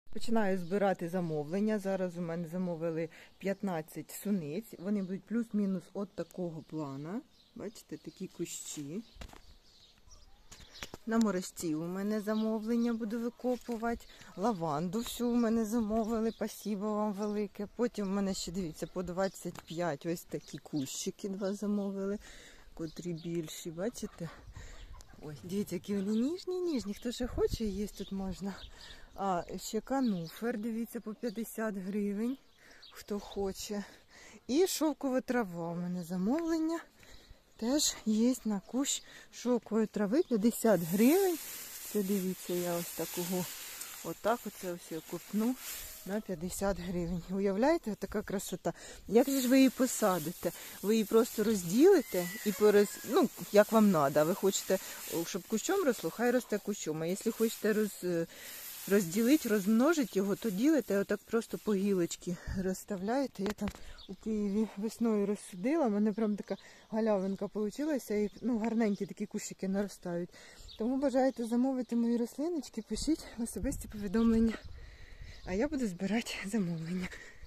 Починаю збирати замовлення. Зараз у мене замовили 15 суниць. Вони будуть плюс-мінус от такого плана. Бачите, такі кущі. На морозці у мене замовлення буду викопувати. Лаванду всю у мене замовили. Спасибо вам велике. Потім у мене ще, дивіться, по 25 ось такі кущики два замовили, котрі більші, бачите? Ой, дивіться, які вони ніжні. Хто ще хоче, їсти тут можна. А ще кануфер, дивіться, по 50 гривень, хто хоче. І шовкова трава у мене замовлення. Теж є на кущ шовкової трави 50 гривень. Це, дивіться, я ось такого, отак оце ось я купну на 50 гривень. Уявляєте, така красота. Як же ж ви її посадите? Ви її просто розділите і ну, як вам треба. Ви хочете, щоб кущом росло, хай росте кущом. А якщо хочете розділити, розмножити його, то ділите, отак просто по гілочці розставляєте. Я там у Києві весною розсудила, в мене прям така галявинка вийшла, і гарненькі такі кущики наростають. Тому бажаєте замовити мої рослиночки, пишіть в особисті повідомлення. А я буду збирати замовлення.